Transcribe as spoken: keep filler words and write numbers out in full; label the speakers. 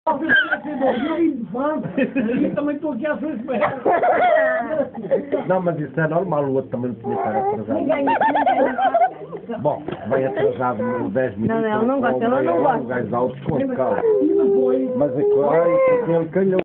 Speaker 1: Também estou aqui à sua espera.
Speaker 2: Não, mas isso é normal, o outro também não tinha que estar atrasado.
Speaker 3: Ninguém, ninguém.
Speaker 2: Bom, vai atrasado uns dez minutos.
Speaker 3: Não, não, não gosta, ela não gosta.
Speaker 2: Um gajo alto com calma.
Speaker 1: E depois...
Speaker 2: Mas é claro, porque ele calhou.